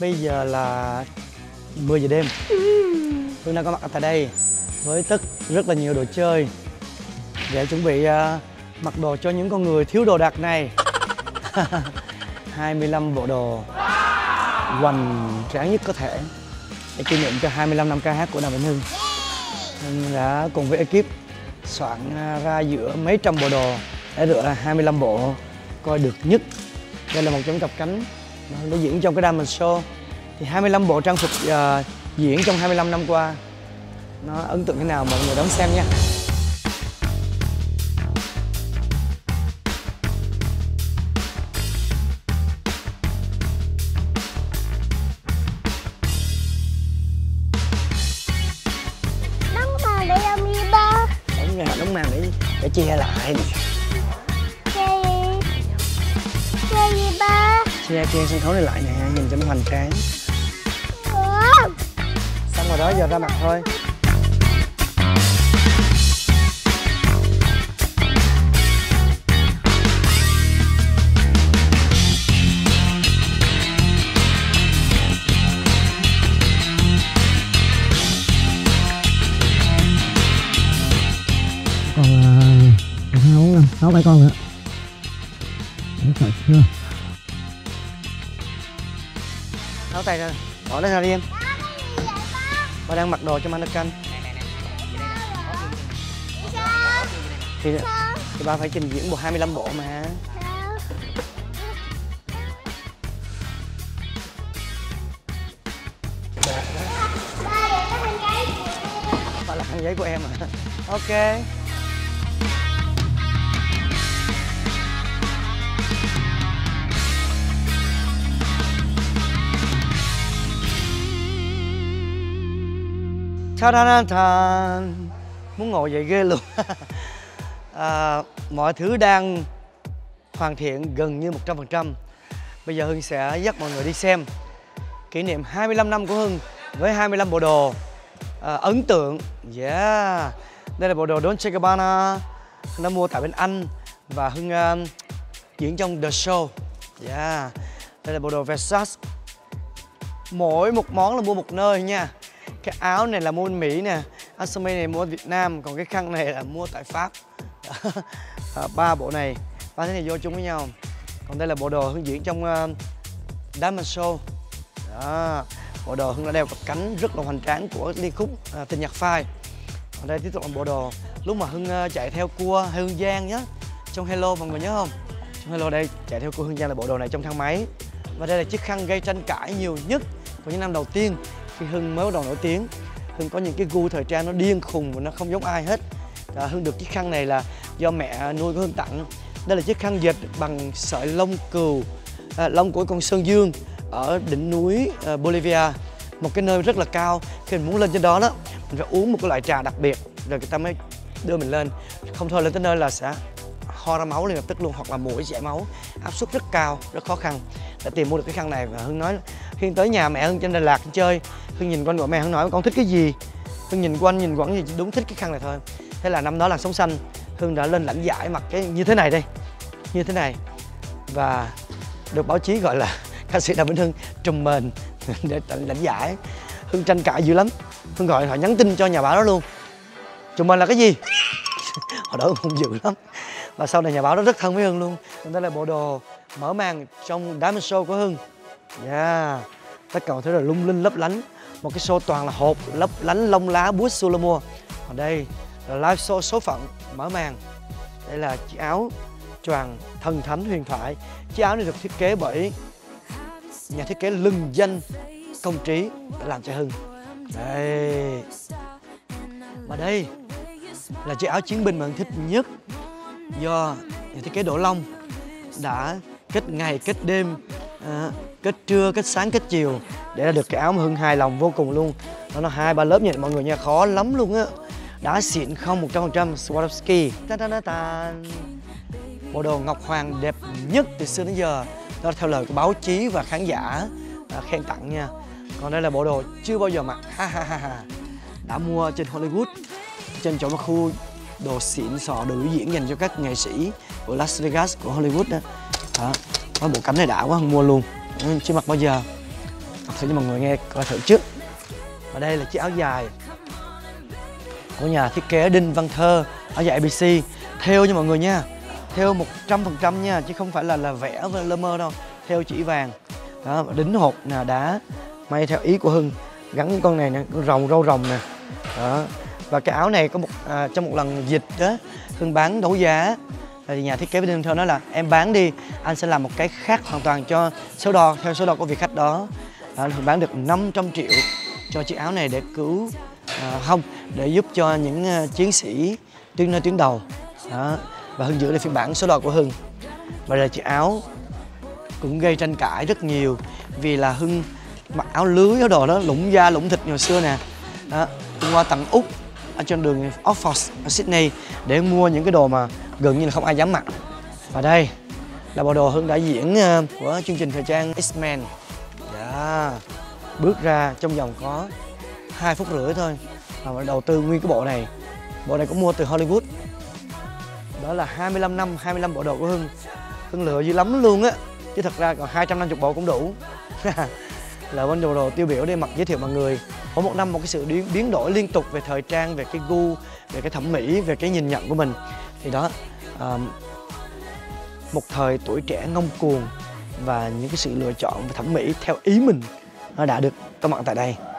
Bây giờ là 10 giờ đêm. Hương đang có mặt ở tại đây với rất là nhiều đồ chơi để chuẩn bị mặc đồ cho những con người thiếu đồ đạc này. 25 bộ đồ hoành tráng nhất có thể để kỷ niệm cho 25 năm ca hát của Đàm Vĩnh Hưng. Hưng đã cùng với ekip soạn ra giữa mấy trăm bộ đồ để lựa 25 bộ coi được nhất. Đây là một trong cặp cánh mà Hưng đã diễn trong cái Diamond Show. Thì 25 bộ trang phục diễn trong 25 năm qua nó ấn tượng thế nào mọi người đón xem nha. Đóng màn để làm gì ba? Đóng màn để che lại. Che gì? Che gì ba? Che sân khấu này lại nè, nhìn cho nó hoành tráng. Xong rồi đó, giờ ra mặt thôi. Còn 6-7 con nữa. Đấy, sợ chưa? Tháo tay ra, bỏ nó ra đi em. Ba đang mặc đồ cho mannequin. Thì ba phải trình diễn bộ 25 bộ mà. Ba là khăn giấy của em à? Ok. Ta-da-da-da. Muốn ngồi vậy ghê luôn. Mọi thứ đang hoàn thiện gần như 100%. Bây giờ Hưng sẽ dắt mọi người đi xem kỷ niệm 25 năm của Hưng với 25 bộ đồ ấn tượng. Yeah. Đây là bộ đồ Dolce & Gabbana Hưng đã mua tại bên Anh và Hưng diễn trong The Show. Yeah. Đây là bộ đồ Versace. Mỗi một món là mua một nơi nha. Cái áo này là mua bên Mỹ nè, áo sơ mi này mua ở Việt Nam, còn cái khăn này là mua tại Pháp. Ba bộ này, ba thế này vô chung với nhau. Còn đây là bộ đồ Hưng diễn trong Diamond Show. Đó. Bộ đồ Hưng đã đeo cặp cánh rất là hoành tráng của liên khúc Tình Nhạc Phai. Còn đây tiếp tục là bộ đồ lúc mà Hưng chạy theo cua Hương Giang nhá, trong Hello mọi người nhớ không? Trong Hello đây chạy theo cua Hương Giang là bộ đồ này trong thang máy. Và đây là chiếc khăn gây tranh cãi nhiều nhất của những năm đầu tiên. Khi Hưng mới bắt đầu nổi tiếng, Hưng có những cái gu thời trang nó điên khùng và nó không giống ai hết. Hưng được chiếc khăn này là do mẹ nuôi của Hưng tặng. Đây là chiếc khăn dệt bằng sợi lông cừu, lông của con sơn dương ở đỉnh núi Bolivia, một cái nơi rất là cao. Khi mình muốn lên trên đó đó, mình phải uống một cái loại trà đặc biệt rồi người ta mới đưa mình lên. Không thôi lên tới nơi là sẽ ho ra máu liền lập tức luôn, hoặc là mũi chảy máu, áp suất rất cao, rất khó khăn để tìm mua được cái khăn này. Và Hưng nói khi tới nhà mẹ Hưng trên Đà Lạt chơi, Hưng nhìn quanh gọi mẹ Hưng nói con thích cái gì, Hưng nhìn quanh nhìn quẩn gì đúng thích cái khăn này thôi. Thế là năm đó là Sống Xanh, Hưng đã lên lãnh giải mặc cái như thế này đây, như thế này, và được báo chí gọi là ca sĩ Đàm Vĩnh Hưng trùm mền để lãnh giải. Hưng tranh cãi dữ lắm, Hưng gọi họ nhắn tin cho nhà báo đó luôn, trùm mền là cái gì? Họ đỡ hung dữ lắm. Và sau này nhà báo đó rất thân với Hưng luôn. Còn đây là bộ đồ mở màn trong Diamond Show của Hưng. Yeah. Tất cả mọi thứ là lung linh lấp lánh. Một cái show toàn là hộp lấp lánh lông lá bút Sulamo. Còn đây là live show số phận mở màn. Đây là chiếc áo choàng thần thánh huyền thoại. Chiếc áo này được thiết kế bởi nhà thiết kế lừng danh Công Trí đã làm cho Hưng. Đây. Và đây là chiếc áo chiến binh mà Hưng thích nhất, do nhà thiết kế Đỗ Long đã kết ngày kết đêm, kết trưa kết sáng kết chiều để ra được cái áo mà Hưng hài lòng vô cùng luôn. Nó 2-3 lớp như mọi người nha, khó lắm luôn á. Đá xịn không 100%, Swarovski. Bộ đồ ngọc hoàng đẹp nhất từ xưa đến giờ, đó theo lời của báo chí và khán giả khen tặng nha. Còn đây là bộ đồ chưa bao giờ mặc, đã mua trên Hollywood, trên chỗ một khu đồ xịn sò, đồ biểu diễn dành cho các nghệ sĩ của Las Vegas của Hollywood đó. Đó, bộ cánh này đã quá, Hưng mua luôn, chưa mặc bao giờ. đọc thử cho mọi người nghe coi thử trước. Và đây là chiếc áo dài của nhà thiết kế Đinh Văn Thơ, áo dài ABC, thêu nha mọi người nha, thêu 100% nha, chứ không phải là vẽ lơ mơ đâu, thêu chỉ vàng đó, đính hột là đá may theo ý của Hưng, gắn những con này nè, con rồng râu rồng nè đó. Và cái áo này có trong một lần dịch đó Hưng bán đấu giá thì nhà thiết kế Đinh Văn Thơ nói là em bán đi, anh sẽ làm một cái khác hoàn toàn cho số đo theo số đo của vị khách đó. Hưng bán được 500 triệu cho chiếc áo này để cứu để giúp cho những chiến sĩ nơi tuyến đầu đó. Và Hưng giữ lại phiên bản số đo của Hưng. Và là chiếc áo cũng gây tranh cãi rất nhiều vì là Hưng mặc áo lưới, áo đồ đó lủng da lủng thịt hồi xưa nè đó. Hưng qua tận Úc ở trên đường Oxford ở Sydney để mua những cái đồ mà gần như là không ai dám mặc. Và đây là bộ đồ Hưng đã diễn của chương trình thời trang X-Men. Bước ra trong vòng có 2 phút rưỡi thôi và đầu tư nguyên cái bộ này. Bộ này cũng mua từ Hollywood. Đó là 25 năm, 25 bộ đồ của Hưng. Hưng lựa dữ lắm luôn á, chứ thật ra còn 250 bộ cũng đủ. Là bên bộ đồ tiêu biểu để mặc giới thiệu mọi người. Mỗi một năm một cái sự biến đổi liên tục về thời trang, về cái gu, về cái thẩm mỹ, về cái nhìn nhận của mình. Thì đó, một thời tuổi trẻ ngông cuồng và những cái sự lựa chọn về thẩm mỹ theo ý mình nó đã được có mặt tại đây.